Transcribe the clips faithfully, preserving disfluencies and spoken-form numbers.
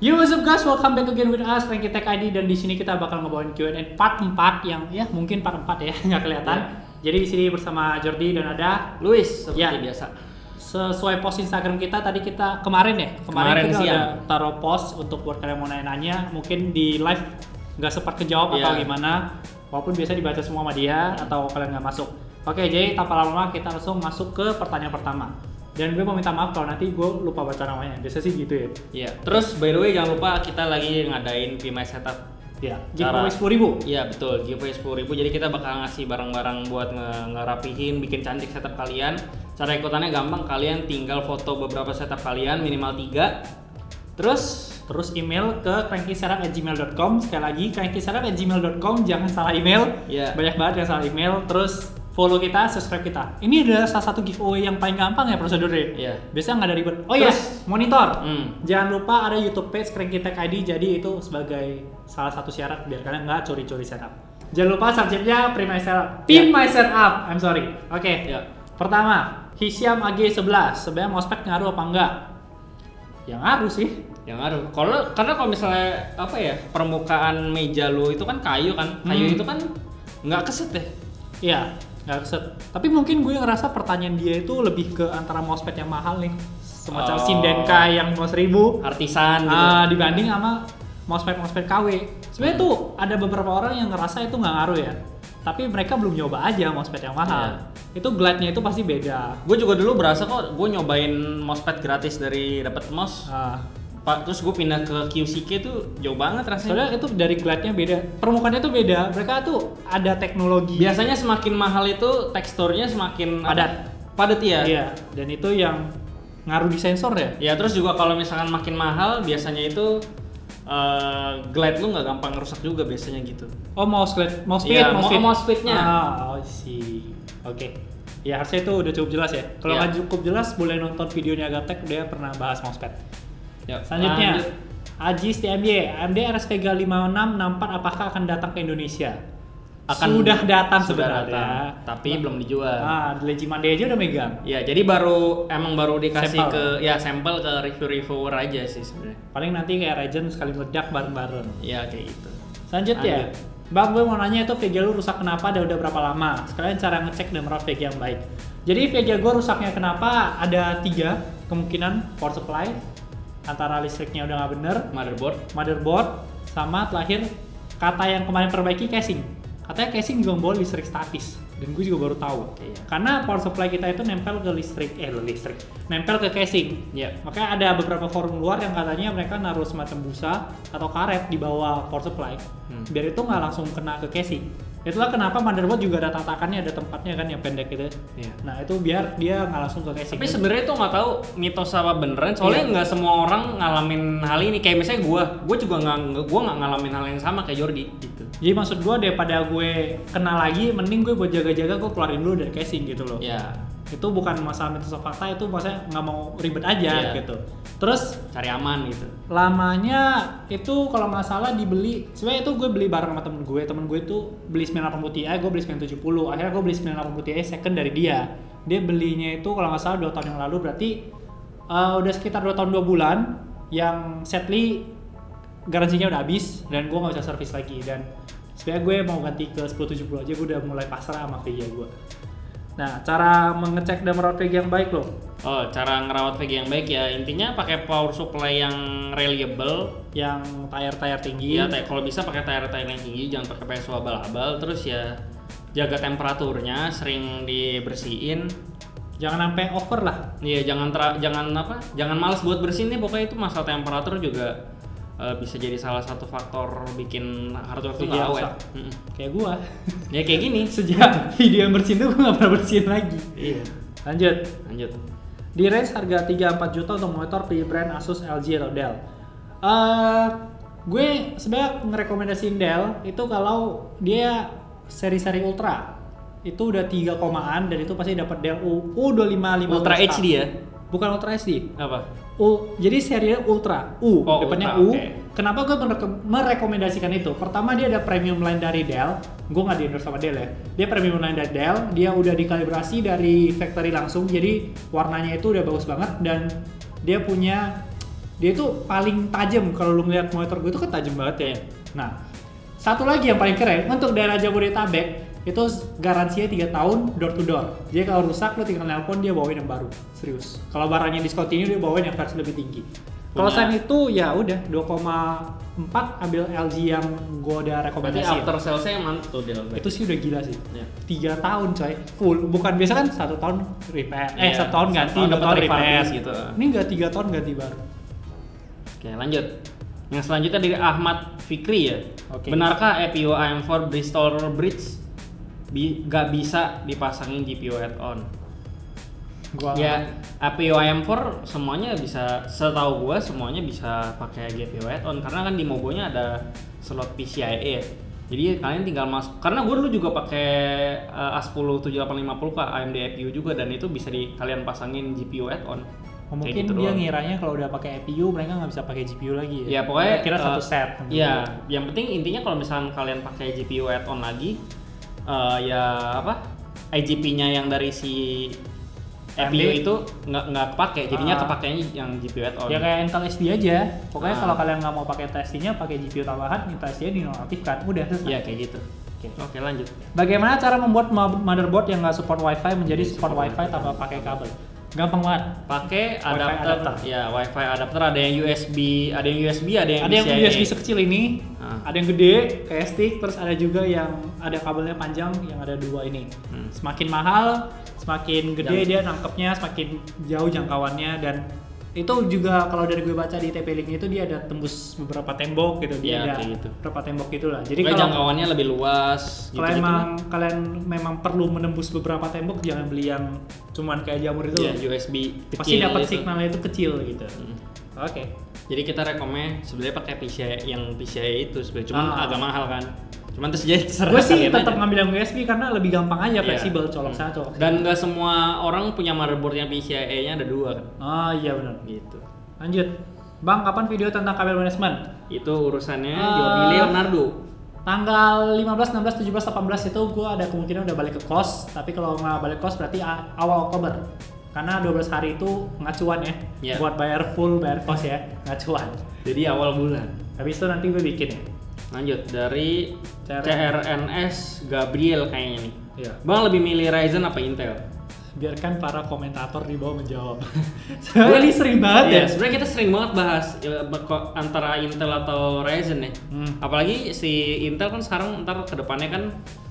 Yo, what's up guys, welcome back again with us, Cranky Tech I D. Dan di sini kita bakal ngebawain Q and A part empat yang ya mungkin part empat ya, nggak kelihatan. Yeah. Jadi di sini bersama Jordi dan ada Luis seperti ya, biasa. Sesuai post Instagram kita tadi kita kemarin ya, kemarin, kemarin kita siang. udah taruh post untuk buat kalian mau nanya-nanya, mungkin di live nggak sempat kejawab yeah. atau gimana. Walaupun biasa dibaca semua sama dia atau kalian nggak masuk. Oke, jadi tanpa lama-lama kita langsung masuk ke pertanyaan pertama. Dan gue mau minta maaf kalau nanti gue lupa baca namanya. Biasa sih gitu ya. Iya. Terus by the way jangan lupa kita lagi ngadain Be My Setup. Iya. Giveaway sepuluh ribu. Iya betul. Giveaway sepuluh ribu. Jadi kita bakal ngasih barang-barang buat nge- ngerapihin, bikin cantik setup kalian. Cara ikutannya gampang. Kalian tinggal foto beberapa setup kalian minimal tiga. Terus Terus email ke crankysetup at gmail dot com. Sekali lagi crankysetup at gmail dot com. Jangan salah email. Iya. Banyak banget yang salah email. Terus follow kita, subscribe kita. Ini adalah salah satu giveaway yang paling gampang ya prosedurnya. Iya. Biasanya nggak ada ribet. Oh iya, yes. Monitor. Hmm. Jangan lupa ada YouTube page Cranky Tech I D. Jadi itu sebagai salah satu syarat biar kalian nggak curi-curi setup. Jangan lupa subjeknya Be My Setup. Be My Setup. I'm sorry. Oke. Okay. Ya. Pertama, Hisham A G sebelas. Sebenarnya mousepad ngaruh apa enggak? Yang ngaruh sih. Yang ngaruh. Kalau karena kalau misalnya apa ya permukaan meja lu itu kan kayu kan, kayu Hmm. itu kan nggak keset deh. Iya. Nggak keset. Tapi mungkin gue ngerasa pertanyaan dia itu lebih ke antara mousepad yang mahal nih, semacam Oh. Sindenka yang dua ribu Artisan gitu. uh, dibanding sama mousepad mousepad K W. Sebenarnya Hmm. tuh ada beberapa orang yang ngerasa itu nggak ngaruh ya, tapi mereka belum nyoba aja mousepad yang mahal. Iya. Itu glide-nya itu pasti beda. Gue juga dulu berasa kok, gue nyobain mousepad gratis dari dapat mouse. Uh, Pak, terus gue pindah ke Q C K tuh jauh banget rasanya. soalnya itu dari glide-nya beda, permukaannya tuh beda. Mereka tuh ada teknologi. Biasanya semakin mahal itu teksturnya semakin Padat. Padat ya. Iya. Dan itu yang ngaruh di sensor ya. Ya terus juga kalau misalkan makin mahal biasanya itu uh, glide lu nggak gampang rusak juga biasanya gitu. Oh, mouse glide, mouse speed, Iya, mouse mau- speed. mouse speed-nya. Ah, oh sih. Oke. Ya harusnya itu udah cukup jelas ya. Kalau Iya. nggak cukup jelas boleh nonton videonya Gatek, dia pernah bahas mousepad. Ya, Selanjutnya, lanjut. Ajis T M Y, A M D R S Vega lima enam enam empat apakah akan datang ke Indonesia? Akan- sudah datang sudah sebenarnya. datang, tapi belum dijual. Ah, Legimande aja udah megang. Ya jadi baru emang baru dikasih Sampel. ke ya sampel ke review-reviewer aja sih sebenarnya. Paling nanti kayak Regen sekali meledak bareng-bareng. Ya kayak gitu. Selanjutnya, Bang, gue mau nanya itu Vega lu rusak kenapa dan udah berapa lama? Sekalian cara ngecek dan merawat Vega yang baik. Jadi Vega gue rusaknya kenapa? Ada tiga kemungkinan: power supply, antara listriknya udah nggak bener, Motherboard. motherboard, sama terakhir kata yang kemarin perbaiki casing. Katanya casing juga bawa listrik statis, dan gue juga baru tahu. Iya. Karena power supply kita itu nempel ke listrik, eh listrik, nempel ke casing. Ya. Makanya ada beberapa forum luar yang katanya mereka naruh semacam busa atau karet di bawah power supply, Hmm. biar itu nggak langsung kena ke casing. Itulah kenapa motherboard juga ada tatakannya, ada tempatnya kan yang pendek gitu. Iya. Nah itu biar dia nggak langsung ke casing. Tapi sebenarnya itu nggak tahu mitos apa beneran, soalnya Iya. nggak semua orang ngalamin hal ini. Kayak misalnya gue, gue juga nggak, gue nggak ngalamin hal yang sama kayak Jordi gitu. Jadi maksud gue daripada gue kena lagi, mending gue buat jaga-jaga gue keluarin dulu dari casing gitu loh. Ya, Itu bukan masalah mitos atau fakta, itu maksudnya nggak mau ribet aja Iya. gitu. Terus cari aman gitu. lamanya itu kalau nggak salah dibeli, sebenarnya itu gue beli bareng sama temen gue. Temen gue itu beli sembilan delapan puluh Ti, gue beli sembilan tujuh puluh. Akhirnya gue beli sembilan delapan puluh Ti second dari dia. Dia belinya itu kalau nggak salah dua tahun yang lalu, berarti uh, udah sekitar dua tahun dua bulan. Yang sadly garansinya udah habis dan gue nggak bisa servis lagi. Dan sebenarnya gue mau ganti ke sepuluh tujuh puluh aja, gue udah mulai pasrah sama Vega gue. Nah, cara mengecek dan merawat Vega yang baik loh. Oh, cara ngerawat Vega yang baik ya intinya pakai power supply yang reliable. Yang tayar-tayar tinggi. Iya, kalau bisa pakai tayar-tayar yang tinggi, jangan pakai P S U abal-abal. Terus ya jaga temperaturnya, sering dibersihin. Jangan sampai over lah. Iya, jangan tera, jangan apa? Jangan malas buat bersihin nih. Pokoknya itu masalah temperatur juga eh, bisa jadi salah satu faktor bikin hardware tuh Vega nggak awet. rusak. Mm-mm. Kayak gua. Ya kayak gini. Sejak video yang bersihin tuh gua gak pernah bersihin lagi. Iya. Lanjut. Lanjut. Di range harga tiga sampai empat juta untuk monitor pilih brand Asus, L G atau Dell. Eh, gue sebenarnya ngerekomendasiin Dell itu kalau dia seri-seri ultra. Itu udah tiga komaan dan itu pasti dapat Dell U U dua lima lima Ultra H D ya? Bukan Ultra H D. Apa? U, jadi serinya Ultra, U, Oh, depannya Ultra, U. okay. Kenapa gue mereke- merekomendasikan itu? Pertama dia ada premium line dari Dell. Gue nggak di endorse sama Dell ya. Dia premium line dari Dell. Dia udah dikalibrasi dari factory langsung. Jadi warnanya itu udah bagus banget dan dia punya dia itu paling tajam. Kalau lu ngeliat monitor gue itu kan tajam banget ya. Nah, satu lagi yang paling keren untuk daerah Jabodetabek itu garansinya tiga tahun door to door. Jadi kalau rusak lu tinggal nelpon dia bawain yang baru. Serius. Kalau barangnya discontinue dia bawain yang versi lebih tinggi. Kalau selain itu ya udah dua koma empat ambil L G yang gue udah rekomendasi. Berarti after sales-nya mantap tuh deal. Itu sih udah gila sih. Ya. Tiga tahun coy, full. Bukan biasa kan satu tahun repair, eh Iya, satu tahun satu ganti, tahun dua dapat tahun repair refurbish gitu. Ini enggak tiga tahun ganti baru. Oke, lanjut. Yang selanjutnya dari Ahmad Fikri ya. Oke. Benarkah A P U A M empat Bristol Bridge bi gak bisa dipasangin G P U add-on? Gua Ya, A P U A M empat semuanya bisa, setahu gua semuanya bisa pakai G P U add-on karena kan di Mobonya ada slot P C I E ya. Jadi kalian tinggal masuk. Karena gua dulu juga pakai uh, A sepuluh tujuh delapan lima nol K A M D A P U juga dan itu bisa di kalian pasangin G P U add-on. Oh, mungkin gitu dia doang. ngiranya kalau udah pakai A P U mereka nggak bisa pakai G P U lagi ya. Ya pokoknya kira satu uh, set. Iya, yang penting intinya kalau misalnya kalian pakai G P U add-on lagi, uh, ya apa? I G P-nya yang dari si A P U A M D itu nggak nggak kepake, jadinya Ah. kepakainya yang G P U add-on. Ya kayak Intel S D aja. Pokoknya Ah. kalau kalian nggak mau pakai Intel S D-nya, pakai G P U tambahan, Intel S D-nya dinonaktifkan. Udah selesai. Iya kayak gitu. Oke. Oke lanjut. Bagaimana cara membuat mo- motherboard yang nggak support Wi-Fi menjadi support Wi-Fi tanpa pakai kabel? Gampang banget. Pakai Wi-Fi adapter, adapter. ya Wi-Fi adapter, ada yang U S B, ada yang U S B, ada yang Ada yang P C I E. U S B sekecil ini, Ah. ada yang gede kayak stick, terus ada juga yang ada kabelnya panjang yang ada dua ini. Hmm. Semakin mahal, semakin gede Jang- dia nangkepnya, semakin jauh jangkauannya dan itu juga kalau dari gue baca di T P-Link itu dia ada tembus beberapa tembok gitu, Iya, dia ada kayak gitu. beberapa tembok gitulah. Jadi Pokoknya kalau jangkauannya lebih luas. kalau gitu-gitu emang lah. kalian memang perlu menembus beberapa tembok, jangan beli yang cuman kayak jamur itu. Ya, U S B kecil Pasti dapat itu. signalnya itu kecil gitu. Hmm. Oke. Jadi kita rekomend sebenarnya pakai P C I E, yang P C I E itu sebenarnya, cuman Ah. agak mahal kan. Cuman terus jadi terserah Gue sih kalian tetap aja. ngambil yang U S B karena lebih gampang aja, Iya. fleksibel, colok Hmm. sana colok sini. Dan nggak semua orang punya motherboard yang P C I E-nya ada dua kan. Oh iya benar. Gitu. Lanjut. Bang, kapan video tentang kabel management? Itu urusannya Ah. Jordi Leonardo. Tanggal lima belas, enam belas, tujuh belas, delapan belas itu gue ada kemungkinan udah balik ke kos. Tapi kalau nggak balik kos berarti a- awal Oktober. Karena dua belas hari itu ngacuan ya. Iya. Buat bayar full, bayar kos ya. Ngacuan. Jadi awal bulan. Habis itu nanti gue bikin ya. Lanjut dari C R N. C R N S Gabriel kayaknya nih. Iya. Bang lebih milih Ryzen apa Intel? Biarkan para komentator di bawah menjawab. Soalnya ini sering banget ya. Iya, sebenarnya kita sering banget bahas ya, kok antara Intel atau Ryzen ya. Hmm. Apalagi si Intel kan sekarang ntar kedepannya kan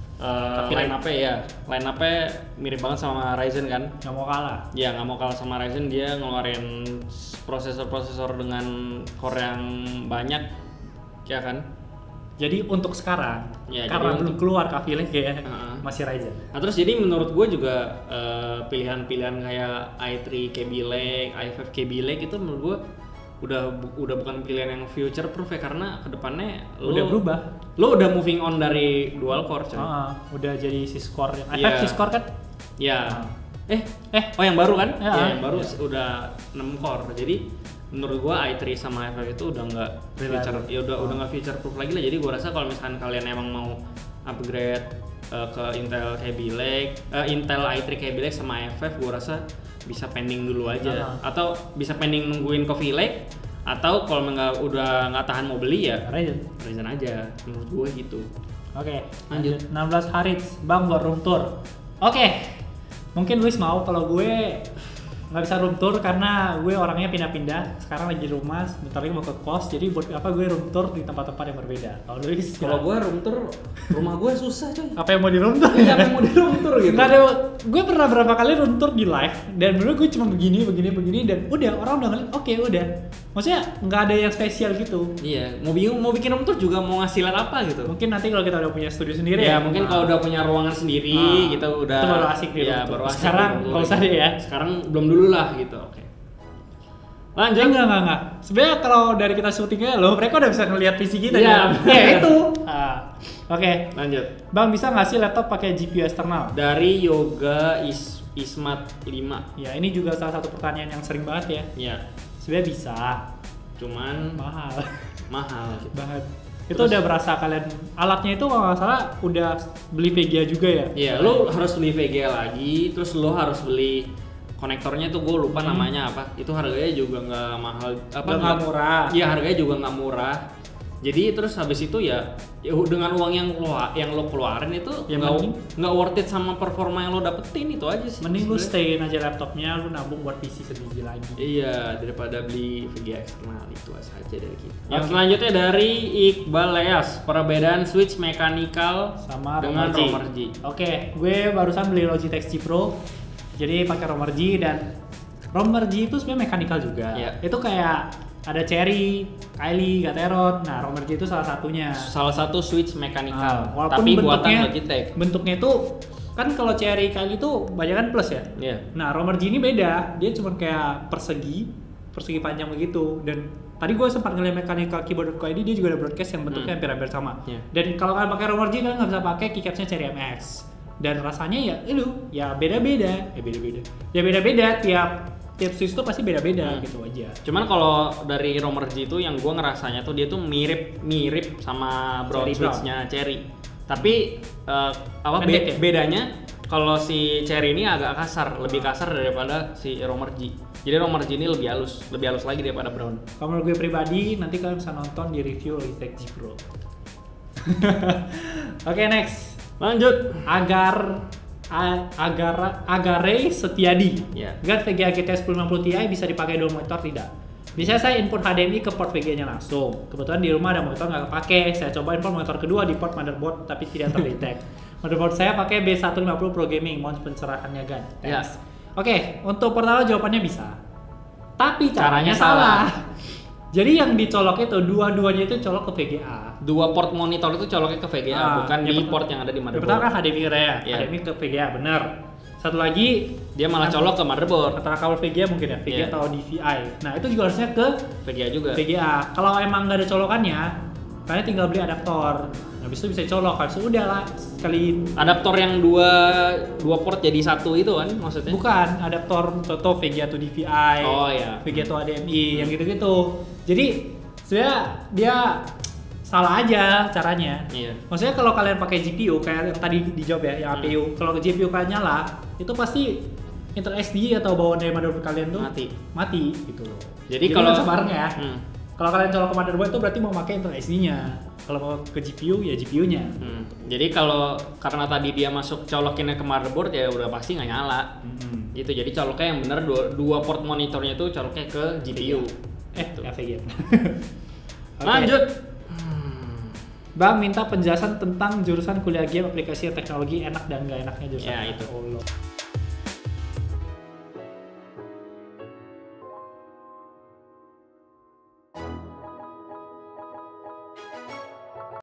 uh, Tapi line up ya, line up mirip banget sama Ryzen kan. Nggak mau kalah. Ya nggak mau kalah sama Ryzen, dia ngeluarin prosesor-prosesor dengan core yang banyak, ya kan. Jadi untuk sekarang, Ya, karena jadi belum untuk- keluar Kaviling ya, Uh-huh. masih Ryzen. Nah terus jadi menurut gue juga eh, pilihan-pilihan kayak i tiga Kaby Lake, i lima Kaby Lake itu menurut gue udah bu- udah bukan pilihan yang future proof ya, karena kedepannya lo, Udah berubah. lo udah moving on dari dual core coy. Ah, udah jadi si score yang Iya. efek si score kan? Ya. Ah. Eh, eh, oh yang baru kan? Ya, Ya, yang baru ya. udah enam core. Jadi menurut gua i tiga sama i lima itu udah nggak future, Reliable. ya udah Oh. udah nggak future proof lagi lah. Jadi gua rasa kalau misalkan kalian emang mau upgrade uh, ke Intel Kaby Lake, uh, Intel i tiga Kaby Lake sama i lima, gua rasa bisa pending dulu aja. Ah. Atau bisa pending nungguin Coffee Lake. Atau kalau nggak udah nggak tahan mau beli ya Ryzen. Ryzen aja. Menurut gua gitu. Oke, Lanjut. lanjut. enam belas Harits, Bang buat room tour. Oke. Mungkin Luis mau, kalau gue nggak bisa room tour karena gue orangnya pindah-pindah. Sekarang lagi di rumah, bentar lagi mau ke kos. Jadi buat apa gue room tour di tempat-tempat yang berbeda? Kalau Luis, Kalau gua room tour, rumah gua susah coy. apa yang mau di room tour? Iya, apa yang mau di room tour gitu. Nggak ada, gue pernah berapa kali room tour di live dan dulu gue cuma begini, begini, begini dan udah orang udah ngeliat, oke udah. Maksudnya nggak ada yang spesial gitu. Iya, mau bingung mau bikin room tour juga mau ngasih lihat apa gitu. Mungkin nanti kalau kita udah punya studio sendiri Ya, ya. mungkin nah, kalau udah punya ruangan sendiri Ah, gitu udah. itu baru asik di ya, room tour. baru asik. Sekarang di room tour. nggak usah deh ya. Sekarang belum dulu lah gitu. Oke. Lanjut. Enggak, enggak, enggak. Sebenarnya kalau dari kita syutingnya loh, mereka udah bisa ngeliat P C kita. Iya. ya. Ya itu. Ah, Oke. Lanjut. Bang bisa nggak sih laptop pakai G P U eksternal? Dari Yoga Is Ismat lima. Ya ini juga salah satu pertanyaan yang sering banget ya. Ya, Sebenarnya bisa, cuman mahal mahal. banget. Itu Terus- udah berasa kalian alatnya itu kalau nggak salah udah beli V G A juga ya? Iya, lo harus beli V G A lagi, terus lo harus beli konektornya tuh gue lupa Hmm. namanya apa. Itu harganya juga nggak mahal apa Nggak nggak- murah. Iya, harganya juga nggak murah. Jadi terus habis itu ya, ya dengan uang yang lo yang lo keluarin itu Ya, nggak mending. nggak worth it sama performa yang lo dapetin itu aja sih. Mending lu sebenarnya. stayin aja laptopnya, lu nabung buat P C sendiri lagi. Iya, daripada beli V G A eksternal itu saja dari kita. Yang Oke. selanjutnya dari Iqbal Leas, perbedaan switch mechanical Sama dengan Romer G. Romer G. Oke, gue barusan beli Logitech G Pro. Jadi pakai Romer G dan Romer G itu sebenarnya mechanical juga. Iya. Itu kayak ada Cherry, Kylie, Gateron. Nah, Romer G itu salah satunya. Salah satu switch mechanical, Ah, walaupun tapi bentuknya buatan Logitech. bentuknya itu kan kalau Cherry Kylie itu banyak kan plus ya. Iya. Nah, Romer G ini beda. Dia cuma kayak persegi, persegi panjang begitu. Dan tadi gue sempat ngeliat mechanical keyboard dot co dot i d, dia juga ada broadcast yang bentuknya Hmm. hampir-hampir sama. Iya. Dan kalau kalian pakai Romer G kalian nggak bisa pakai keycapsnya Cherry M X. Dan rasanya ya, itu ya beda-beda, ya beda-beda. Ya beda-beda tiap tiap switch tuh pasti beda-beda Hmm. gitu aja. Cuman kalau dari Romer G itu yang gua ngerasanya tuh dia tuh mirip mirip sama broad Cherry Brown. switch-nya Cherry. Tapi eh, apa be- Pendek ya? bedanya kalau si Cherry ini agak kasar, lebih kasar daripada si Romer G. Jadi Romer G ini lebih halus, lebih halus lagi daripada Brown. Kalau menurut gue pribadi, nanti kalian bisa nonton di review Logitech G Pro. Oke, next. Lanjut. Agar A- agar Agare Setiadi. Ya. Agar V G A G T S sepuluh lima puluh Ti bisa dipakai dual monitor tidak? Bisa saya input H D M I ke port V G A-nya langsung. Kebetulan di rumah ada monitor nggak kepake. Saya coba input monitor kedua di port motherboard tapi tidak terdetect. Motherboard saya pakai B seratus lima puluh Pro Gaming, mohon pencerahannya gan. Ya. Thanks. Oke, untuk pertama jawabannya bisa. Tapi caranya, Caranya salah. salah. Jadi yang dicolok itu dua-duanya itu colok ke V G A. Dua port monitor itu coloknya ke V G A, Ah, bukan yang di pertama- port yang ada di Yang motherboard. pertama kan H D M I ya, Iya. H D M I ke V G A benar. Satu lagi Dia malah colok ke motherboard. antara kabel V G A mungkin ya, V G A Iya. atau D V I. Nah itu juga harusnya ke V G A juga. V G A. Kalau emang nggak ada colokannya, kalian tinggal beli adaptor. Habis itu bisa colok, habis itu udah lah sekali. Adaptor yang dua dua port jadi satu itu kan maksudnya? Bukan adaptor atau V G A atau D V I, Oh, iya. V G A atau H D M I yang gitu-gitu. Jadi sebenarnya dia salah aja caranya. Iya. Maksudnya kalau kalian pakai G P U kayak yang tadi dijawab ya, yang A P U, Hmm. kalau G P U kalian nyala, itu pasti Intel S D atau bawaan dari motherboard kalian tuh Mati. mati gitu loh. Jadi kalau- nggak bisa bareng ya. Hmm. Kalau kalian colok ke motherboard itu berarti mau pakai Intel S D-nya. Kalau mau ke G P U ya G P U-nya. Hmm. Jadi kalau karena tadi dia masuk colokinnya ke motherboard ya udah pasti nggak nyala. Hmm. Gitu. Jadi coloknya yang bener dua, dua port monitornya itu coloknya ke G P U. Eh, ya V G A. Oke. Lanjut. Bang minta penjelasan tentang jurusan kuliah game aplikasi dan teknologi enak dan gak enaknya jurusan. Ya, itu. Allah.